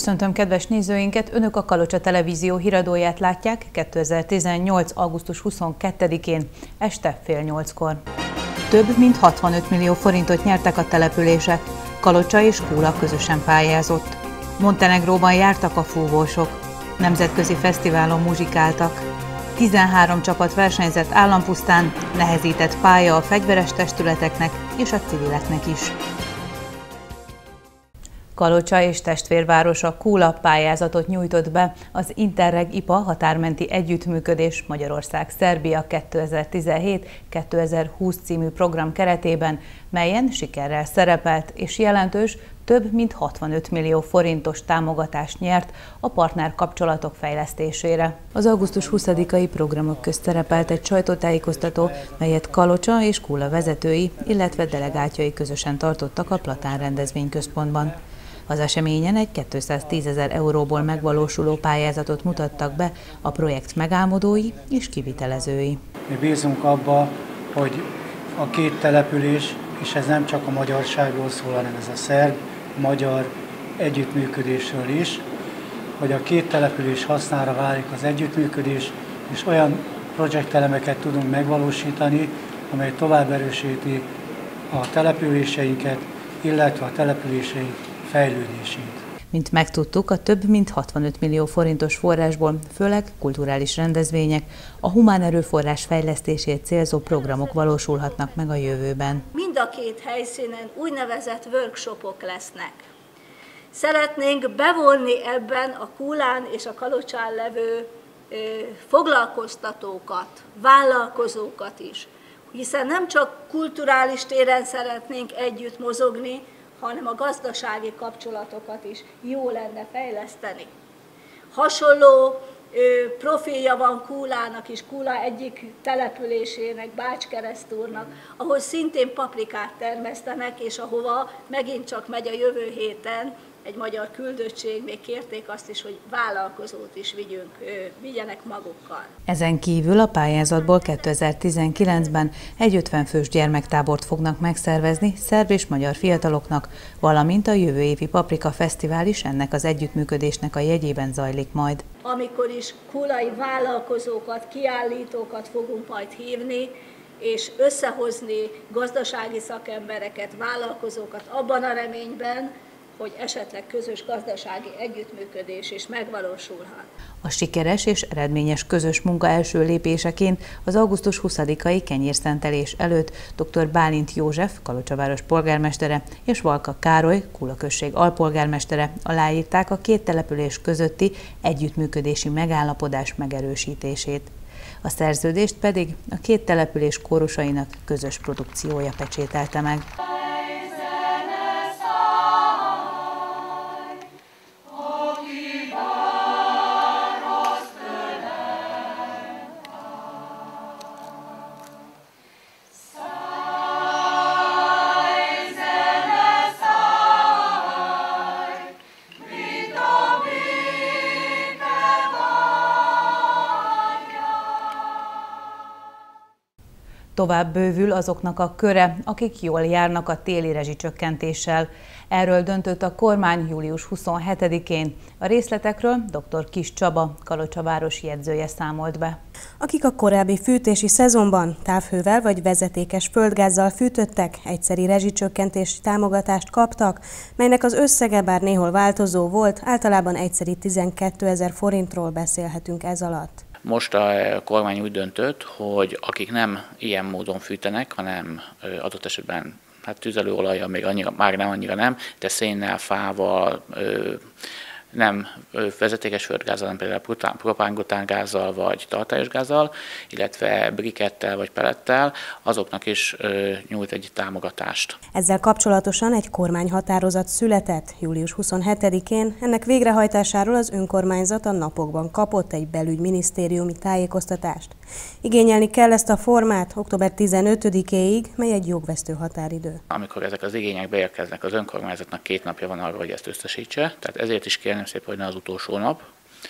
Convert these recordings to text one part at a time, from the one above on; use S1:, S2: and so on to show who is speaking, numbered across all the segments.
S1: Köszöntöm kedves nézőinket! Önök a Kalocsa Televízió híradóját látják 2018. augusztus 22-én este fél 8-kor. Több mint 65 millió forintot nyertek a települések. Kalocsa és Kúla közösen pályázott. Montenegróban jártak a fúvósok. Nemzetközi fesztiválon muzsikáltak. 13 csapat versenyzett állampusztán, nehezített pálya a fegyveres testületeknek és a civileknek is. Kalocsa és testvérvárosa Kúla pályázatot nyújtott be az Interreg IPA határmenti együttműködés Magyarország-Szerbia 2017-2020 című program keretében, melyen sikerrel szerepelt és jelentős, több mint 65 millió forintos támogatást nyert a partnerkapcsolatok fejlesztésére. Az augusztus 20-ai programok közt szerepelt egy sajtótájékoztató, melyet Kalocsa és Kúla vezetői, illetve delegátjai közösen tartottak a Platán rendezvényközpontban. Az eseményen egy 210 000 euróból megvalósuló pályázatot mutattak be a projekt megálmodói és kivitelezői.
S2: Mi bízunk abba, hogy a két település, és ez nem csak a magyarságról szól, hanem ez a szerb-magyar együttműködésről is, hogy a két település hasznára válik az együttműködés, és olyan projektelemeket tudunk megvalósítani, amely tovább erősíti a településeinket, illetve a településeink fejlődését.
S1: Mint megtudtuk, a több mint 65 millió forintos forrásból főleg kulturális rendezvények, a humán erőforrás fejlesztését célzó programok valósulhatnak meg a jövőben.
S3: Mind a két helyszínen úgynevezett workshopok lesznek. Szeretnénk bevonni ebben a Kúlán és a Kalocsán levő foglalkoztatókat, vállalkozókat is, hiszen nem csak kulturális téren szeretnénk együtt mozogni, hanem a gazdasági kapcsolatokat is jó lenne fejleszteni. Hasonló profilja van Kúlának is, Kúla egyik településének, Bács-Keresztúrnak, ahol szintén paprikát termesztenek, és ahova megint csak megy a jövő héten egy magyar küldöttség, még kérték azt is, hogy vállalkozót is vigyenek magukkal.
S1: Ezen kívül a pályázatból 2019-ben egy 50 fős gyermektábort fognak megszervezni szerb és magyar fiataloknak, valamint a jövő évi Paprika Fesztivál is ennek az együttműködésnek a jegyében zajlik majd.
S3: Amikor is kúlai vállalkozókat, kiállítókat fogunk majd hívni, és összehozni gazdasági szakembereket, vállalkozókat abban a reményben, hogy esetleg közös gazdasági együttműködés is megvalósulhat.
S1: A sikeres és eredményes közös munka első lépéseként az augusztus 20-ai kenyérszentelés előtt dr. Bálint József, Kalocsa város polgármestere, és Valka Károly, Kúla község alpolgármestere aláírták a két település közötti együttműködési megállapodás megerősítését. A szerződést pedig a két település kórusainak közös produkciója pecsételte meg. Tovább bővül azoknak a köre, akik jól járnak a téli rezsicsökkentéssel. Erről döntött a kormány július 27-én. A részletekről dr. Kiss Csaba, Kalocsa városi jegyzője számolt be.
S4: Akik a korábbi fűtési szezonban távhővel vagy vezetékes földgázzal fűtöttek, egyszeri rezsicsökkentési támogatást kaptak, melynek az összege bár néhol változó volt, általában egyszeri 12 000 forintról beszélhetünk ez alatt.
S5: Most a kormány úgy döntött, hogy akik nem ilyen módon fűtenek, hanem adott esetben tüzelőolajjal már nem, de szénnel, fával, nem vezetékes földgázzal, hanem például propánbutángázzal vagy tartályos gázzal, illetve brikettel vagy pellettel, azoknak is nyújt egy támogatást.
S4: Ezzel kapcsolatosan egy kormányhatározat született július 27-én, ennek végrehajtásáról az önkormányzat a napokban kapott egy belügyminisztériumi tájékoztatást. Igényelni kell ezt a formát október 15-éig, mely egy jogvesztő határidő.
S5: Amikor ezek az igények beérkeznek, az önkormányzatnak 2 napja van arra, hogy ezt összesítse, tehát ezért is kérném szépen, hogy ne az utolsó nap,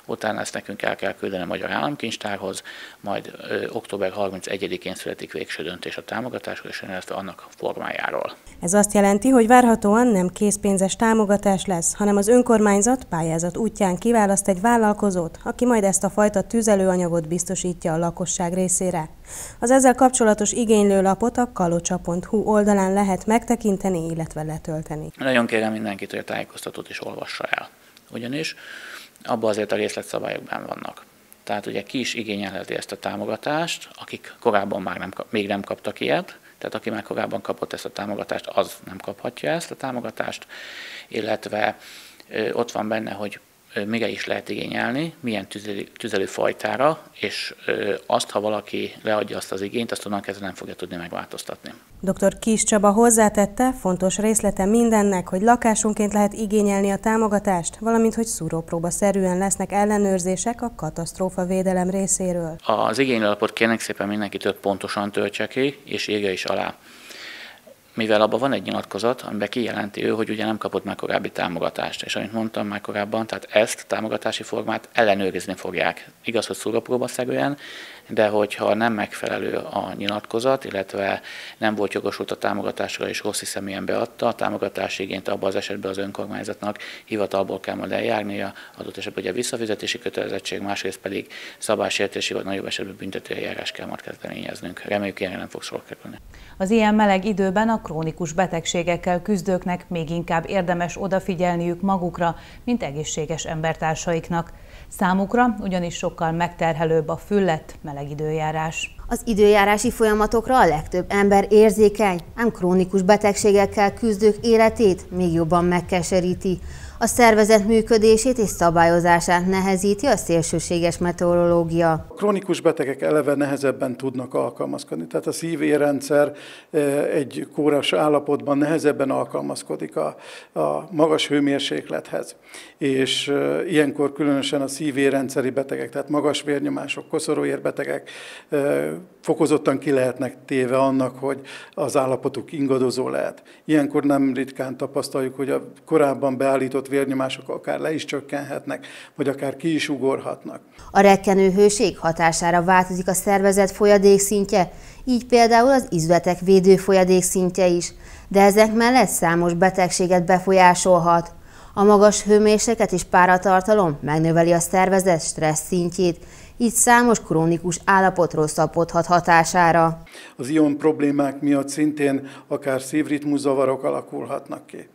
S5: utána ezt nekünk el kell küldeni a Magyar Államkincstárhoz, majd október 31-én születik végső döntés a támogatásról, és illetve annak formájáról.
S4: Ez azt jelenti, hogy várhatóan nem készpénzes támogatás lesz, hanem az önkormányzat pályázat útján kiválaszt egy vállalkozót, aki majd ezt a fajta tüzelőanyagot biztosítja a lakosság részére. Az ezzel kapcsolatos igénylőlapot a kalocsa.hu oldalán lehet megtekinteni, illetve letölteni.
S5: Nagyon kérem mindenkit, hogy a tájékoztatót is olvassa el, ugyanis abban azért a részletszabályokban vannak. Tehát ugye ki is igényelheti ezt a támogatást, akik korábban még nem kaptak ilyet, tehát aki már korábban kapott ezt a támogatást, az nem kaphatja ezt a támogatást, illetve ott van benne, hogy mire is lehet igényelni, milyen tüzelőfajtára, és azt, ha valaki leadja azt az igényt, azt onnan kezdve nem fogja tudni megváltoztatni.
S4: Dr. Kiss Csaba hozzátette, fontos részlete mindennek, hogy lakásonként lehet igényelni a támogatást, valamint hogy szúrópróbaszerűen lesznek ellenőrzések a katasztrófavédelem részéről.
S5: Az igénylőlapot kérnek szépen mindenkitől pontosan töltse ki, és írja is alá. Mivel abban van egy nyilatkozat, amiben kijelenti ő, hogy ugye nem kapott már korábbi támogatást. És amit mondtam már korábban, tehát ezt a támogatási formát ellenőrizni fogják. Igaz, hogy szúrópróbaszerűen, de hogyha nem megfelelő a nyilatkozat, illetve nem volt jogosult a támogatásra és rossz hiszeműen beadta a támogatási igényt, abban az esetben az önkormányzatnak hivatalból kell majd eljárnia, adott esetben ugye visszafizetési kötelezettség, másrészt pedig szabálysértési vagy nagyobb esetben büntetőeljárás kell majd kezdeményeznünk. Reméljük, ilyenre nem fog sor kerülni.
S1: Az ilyen meleg időben a krónikus betegségekkel küzdőknek még inkább érdemes odafigyelniük magukra, mint egészséges embertársaiknak. Számukra ugyanis sokkal megterhelőbb a füllett meleg időjárás.
S6: Az időjárási folyamatokra a legtöbb ember érzékeny, ám krónikus betegségekkel küzdők életét még jobban megkeseríti. A szervezet működését és szabályozását nehezíti a szélsőséges meteorológia.
S7: A krónikus betegek eleve nehezebben tudnak alkalmazkodni, tehát a szívérrendszer egy kóros állapotban nehezebben alkalmazkodik a magas hőmérséklethez. És ilyenkor különösen a szívérrendszeri betegek, tehát magas vérnyomások, koszorúérbetegek fokozottan ki lehetnek téve annak, hogy az állapotuk ingadozó lehet. Ilyenkor nem ritkán tapasztaljuk, hogy a korábban beállított vérnyomások akár le is csökkenhetnek, vagy akár ki is ugorhatnak.
S6: A rekkenő hőség hatására változik a szervezet folyadékszintje, így például az izületek védőfolyadékszintje is, de ezek mellett számos betegséget befolyásolhat. A magas hőmérséklet és páratartalom megnöveli a szervezet stressz szintjét, így számos krónikus állapot rosszabbodhat hatására.
S7: Az ion problémák miatt szintén akár szívritmuszavarok alakulhatnak ki.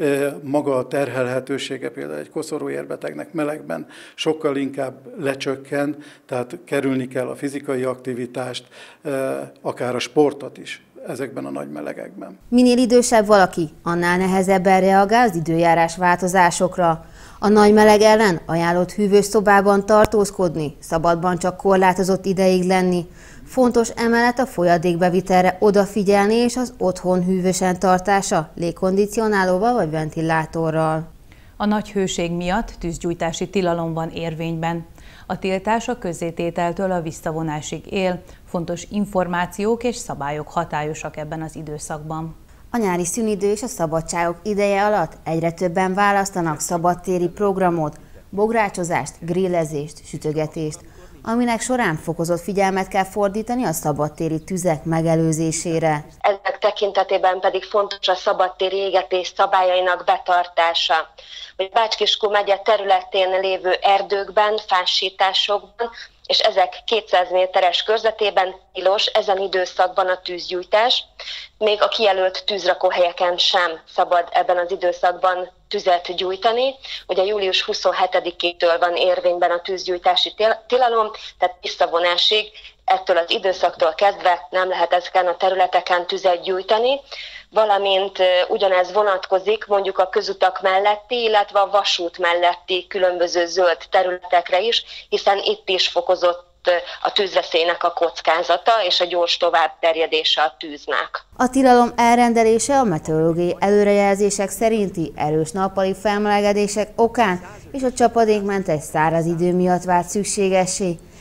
S7: Maga a terhelhetősége például egy koszorúérbetegnek melegben sokkal inkább lecsökken, tehát kerülni kell a fizikai aktivitást, akár a sportot is ezekben a nagy melegekben.
S6: Minél idősebb valaki, annál nehezebben reagál az időjárás változásokra. A nagy meleg ellen ajánlott hűvös szobában tartózkodni, szabadban csak korlátozott ideig lenni. Fontos emellett a folyadékbevitelre odafigyelni és az otthon hűvösen tartása, légkondicionálóval vagy ventilátorral.
S1: A nagy hőség miatt tűzgyújtási tilalom van érvényben. A tiltás a közzétételtől a visszavonásig él, fontos információk és szabályok hatályosak ebben az időszakban.
S6: A nyári szünidő és a szabadságok ideje alatt egyre többen választanak szabadtéri programot, bográcsozást, grillezést, sütögetést, aminek során fokozott figyelmet kell fordítani a szabadtéri tüzek megelőzésére.
S8: Ezek tekintetében pedig fontos a szabadtéri égetés szabályainak betartása. Hogy Bács-Kiskun megye területén lévő erdőkben, fásításokban és ezek 200 méteres körzetében tilos ezen időszakban a tűzgyújtás. Még a kijelölt tűzrakóhelyeken sem szabad ebben az időszakban tüzet gyújtani. Ugye július 27-től van érvényben a tűzgyújtási tilalom, tehát visszavonásig ettől az időszaktól kezdve nem lehet ezeken a területeken tüzet gyújtani, valamint ugyanez vonatkozik mondjuk a közutak melletti, illetve a vasút melletti különböző zöld területekre is, hiszen itt is fokozott a tűzveszélynek a kockázata és a gyors továbbterjedése a tűznek.
S6: A tilalom elrendelése a meteorológiai előrejelzések szerinti erős nappali felmelegedések okán és a csapadékmentes száraz idő miatt vált szükségessé.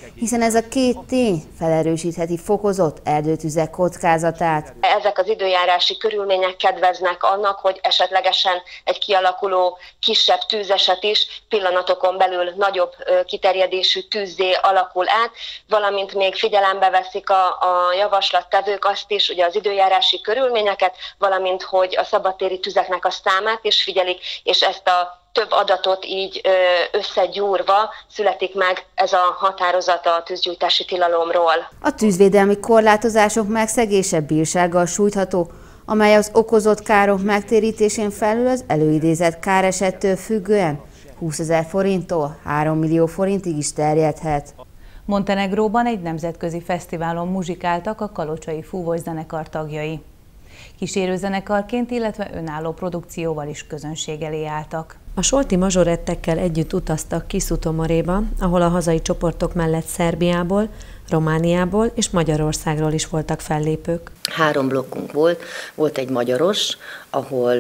S6: hiszen ez a két tény felerősítheti fokozott erdőtüzek kockázatát.
S8: Ezek az időjárási körülmények kedveznek annak, hogy esetlegesen egy kialakuló kisebb tűzeset is pillanatokon belül nagyobb kiterjedésű tűzzé alakul át, valamint még figyelembe veszik a javaslattevők azt is, ugye az időjárási körülményeket, valamint hogy a szabadtéri tüzeknek a számát is figyelik, és ezt a több adatot így összegyúrva születik meg ez a határozat a tűzgyújtási tilalomról.
S6: A tűzvédelmi korlátozások megszegése bírsággal sújtható, amely az okozott károk megtérítésén felül az előidézett káresettől függően 20 000 forinttól 3 millió forintig is terjedhet.
S1: Montenegróban egy nemzetközi fesztiválon muzsikáltak a kalocsai fúvós zenekar tagjai. Kísérőzenekarként, illetve önálló produkcióval is közönség elé álltak.
S9: A solti mazsorettekkel együtt utaztak Kisutomoréba, ahol a hazai csoportok mellett Szerbiából, Romániából és Magyarországról is voltak fellépők.
S10: 3 blokkunk volt egy magyaros, ahol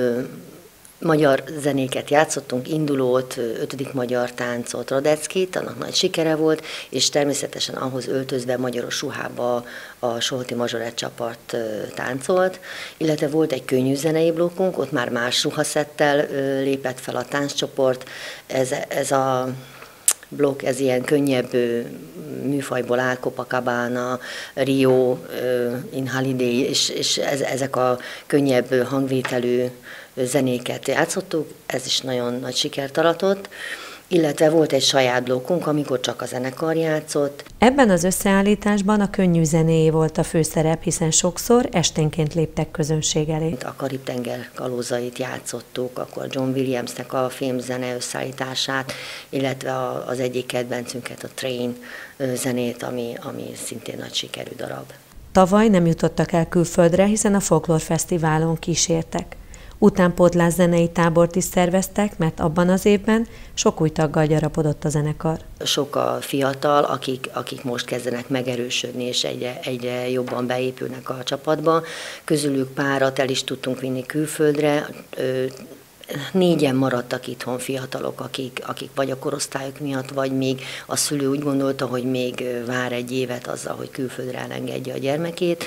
S10: magyar zenéket játszottunk, Indulót, 5. magyar táncot, Radeckit, annak nagy sikere volt, és természetesen ahhoz öltözve magyaros ruhába a solti mazsorett csapat táncolt, illetve volt egy könnyű zenei blokkunk, ott már más ruhaszettel lépett fel a tánccsoport. Ez a blokk, ez ilyen könnyebb műfajból áll, Copacabana, Rio, In Holiday, és ezek a könnyebb hangvételű zenéket játszottuk, ez is nagyon nagy sikert aratott, illetve volt egy saját blokkunk, amikor csak a zenekar játszott.
S9: Ebben az összeállításban a könnyű zenéjé volt a főszerep, hiszen sokszor esténként léptek közönség elé.
S10: A Karib-tenger kalózait játszottuk, akkor John Williamsnek a filmzene összeállítását, illetve az egyik kedvencünket, a Train zenét, ami szintén nagy sikerű darab.
S9: Tavaly nem jutottak el külföldre, hiszen a Folklór Fesztiválon kísértek. Utánpótlás zenei tábort is szerveztek, mert abban az évben sok új taggal gyarapodott a zenekar.
S10: Sok a fiatal, akik most kezdenek megerősödni, és egyre jobban beépülnek a csapatba. Közülük párat el is tudtunk vinni külföldre. 4-en maradtak itthon fiatalok, akik vagy a korosztályok miatt, vagy még a szülő úgy gondolta, hogy még vár egy évet azzal, hogy külföldre elengedje a gyermekét.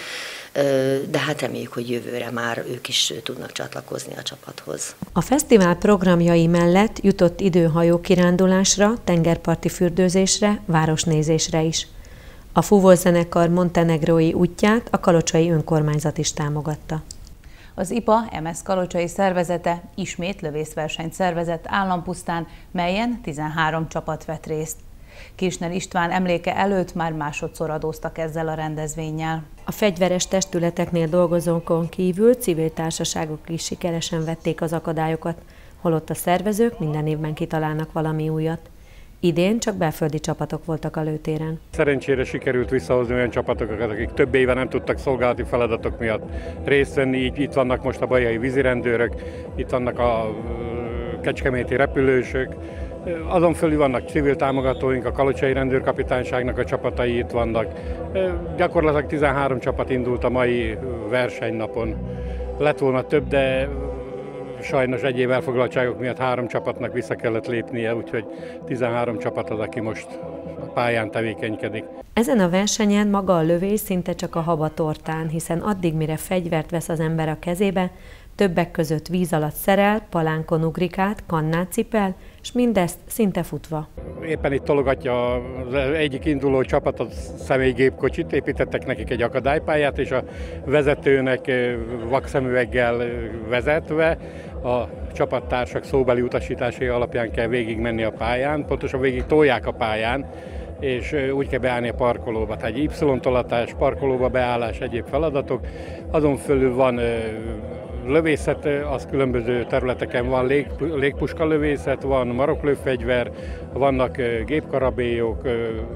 S10: De hát reméljük, hogy jövőre már ők is tudnak csatlakozni a csapathoz.
S9: A fesztivál programjai mellett jutott idő hajókirándulásra, tengerparti fürdőzésre, városnézésre is. A fúvós zenekar montenegrói útját a kalocsai önkormányzat is támogatta.
S1: Az IPA MS kalocsai szervezete ismét lövészversenyt szervezett Állampusztán, melyen 13 csapat vett részt. Kirchner István emléke előtt már másodszor adóztak ezzel a rendezvénnyel.
S9: A fegyveres testületeknél dolgozókon kívül civil társaságok is sikeresen vették az akadályokat, holott a szervezők minden évben kitalálnak valami újat. Idén csak belföldi csapatok voltak a lőtéren.
S11: Szerencsére sikerült visszahozni olyan csapatokat, akik több éve nem tudtak szolgálati feladatok miatt részt venni. Így itt vannak most a bajai vízirendőrök, itt vannak a kecskeméti repülősök. Azon fölül vannak civil támogatóink, a kalocsai rendőrkapitányságnak a csapatai itt vannak. Gyakorlatilag 13 csapat indult a mai versenynapon. Lett volna több, de sajnos egyéb elfoglaltságok miatt 3 csapatnak vissza kellett lépnie, úgyhogy 13 csapat az, aki most a pályán tevékenykedik.
S9: Ezen a versenyen maga a lövés szinte csak a habatortán, hiszen addig, mire fegyvert vesz az ember a kezébe, többek között víz alatt szerel, palánkon ugrik át, kannát cipel, és mindezt szinte futva.
S11: Éppen itt tologatja az egyik induló csapat a személygépkocsit, építettek nekik egy akadálypályát, és a vezetőnek vakszemüveggel vezetve a csapattársak szóbeli utasításai alapján kell végigmenni a pályán, pontosan végig tolják a pályán, és úgy kell beállni a parkolóba. Tehát egy Y-tolatás, parkolóba beállás, egyéb feladatok. Azon fölül van lövészet, az különböző területeken van légpuska lövészet, van maroklőfegyver, vannak gépkarabélyok,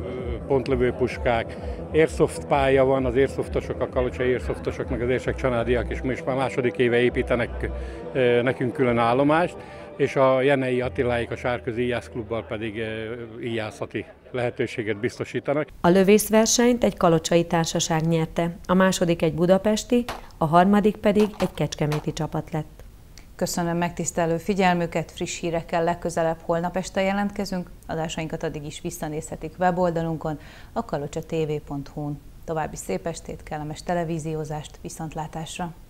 S11: pontlövőpuskák, airsoft pálya van, az airsoftosok, a kalocsai airsoftosok, meg az érsek csanádiak is most már második éve építenek nekünk külön állomást, és a Jenei Attiláik, a Sárközi Íjászklubbal pedig íjászati lehetőséget biztosítanak.
S9: A lövészversenyt egy kalocsai társaság nyerte, a második egy budapesti, a harmadik pedig egy kecskeméti csapat lett.
S1: Köszönöm megtisztelő figyelmüket, friss hírekkel legközelebb holnap este jelentkezünk, adásainkat addig is visszanézhetik weboldalunkon, a kalocsatv.hu-n. További szép estét, kellemes televíziózást, viszontlátásra!